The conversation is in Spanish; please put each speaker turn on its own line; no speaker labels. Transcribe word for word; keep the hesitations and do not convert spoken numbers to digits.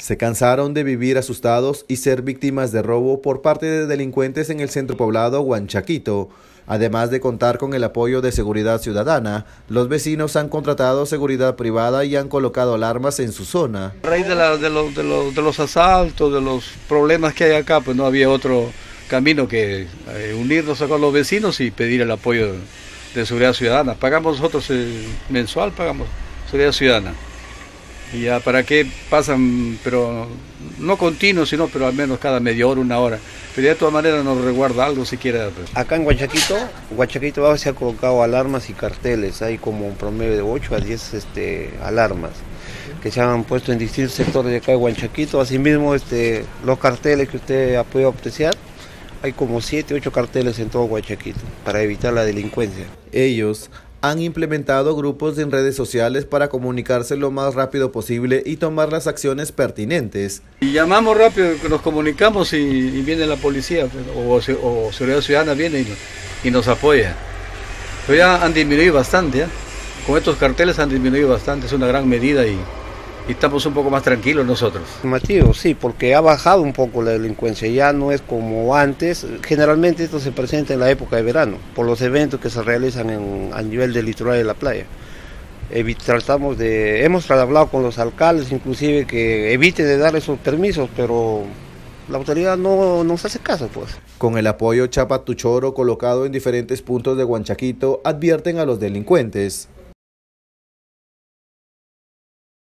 Se cansaron de vivir asustados y ser víctimas de robo por parte de delincuentes en el centro poblado Huanchaquito. Además de contar con el apoyo de Seguridad Ciudadana, los vecinos han contratado seguridad privada y han colocado alarmas en su zona.
A raíz de, la, de, los, de, los, de los asaltos, de los problemas que hay acá, pues no había otro camino que eh, unirnos con los vecinos y pedir el apoyo de, de Seguridad Ciudadana. Pagamos nosotros eh, mensual, pagamos Seguridad Ciudadana. Y ya para qué pasan, pero no continuos, sino pero al menos cada media hora, una hora. Pero de todas maneras nos resguarda algo siquiera. Pues.
Acá en Huanchaquito, Huanchaquito se ha colocado alarmas y carteles. Hay como un promedio de ocho a diez este, alarmas que se han puesto en distintos sectores de acá de Huanchaquito. Asimismo, este, los carteles que usted ha podido apreciar, hay como siete, ocho carteles en todo Huanchaquito para evitar la delincuencia.
Ellos han implementado grupos en redes sociales para comunicarse lo más rápido posible y tomar las acciones pertinentes.
Y llamamos rápido, nos comunicamos y, y viene la policía o, o Seguridad Ciudadana viene y, y nos apoya. Pero ya han disminuido bastante, ¿eh? Con estos carteles han disminuido bastante, es una gran medida y, y estamos un poco más tranquilos nosotros.
Afirmativo, sí, porque ha bajado un poco la delincuencia, ya no es como antes. Generalmente esto se presenta en la época de verano, por los eventos que se realizan en, a nivel del litoral de la playa. Evi tratamos de, hemos hablado con los alcaldes, inclusive que evite de dar esos permisos, pero la autoridad no nos hace caso, pues.
Con el apoyo Chapa Tu Choro colocado en diferentes puntos de Huanchaquito, advierten a los delincuentes.